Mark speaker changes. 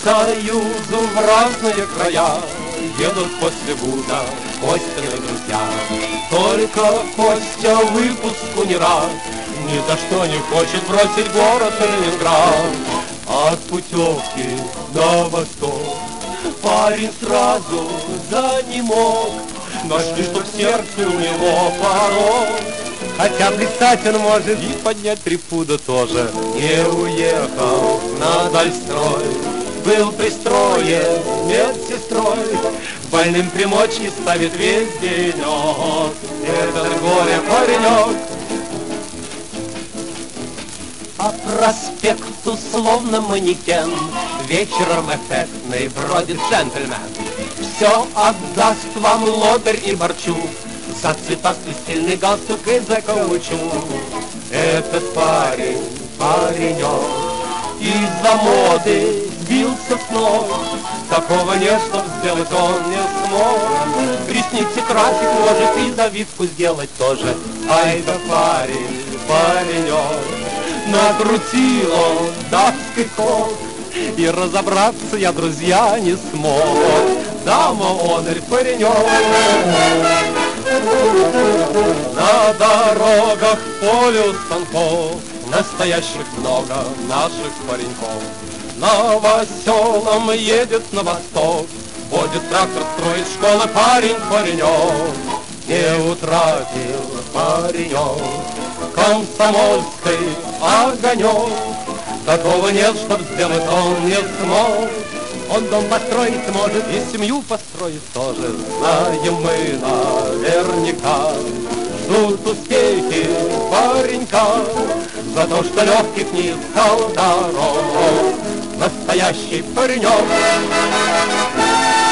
Speaker 1: Союзу в разные края едут после вуза Костины друзья. Только Костя выпуску не рад, ни за что не хочет бросить город Ленинград. От путевки на восток парень сразу занемог. Нашли, что в сердце у него порог. Хотя блистать он может и поднять 3 пуда тоже. Не уехал на дальстрой, был пристроен медсестрой. Больным примочки ставит весь денек этот горе-паренек. По проспекту словно манекен вечером эффектный бродит джентльмен. Все отдаст вам лодырь и борчук за цветастый стильный галстук и за каучук. Этот парень, паренек, из-за моды сбился с ног. Такого нет, чтоб сделать он не смог. Ресницы красить может и завивку сделать тоже. Ай да парень, паренек, накрутил он датский ход, и разобраться я, друзья, не смог. Дама, онырь, паренек. На дорогах полю станков настоящих много наших пареньков. Новоселом едет на восток, водит трактор, строит школы парень-паренек. Не утратил паренек комсомольский огонек. Такого нет, чтоб сделать он не смог. Он дом построить может и семью построить тоже. Знаем мы наверняка, ждут успехи паренька за то, что легких не искал дорог. Настоящий паренек.